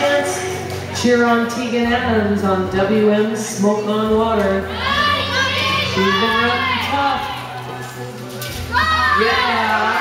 chance, cheer on Tegan Adams on WM Smoke on Water. She's been running tough. Yeah.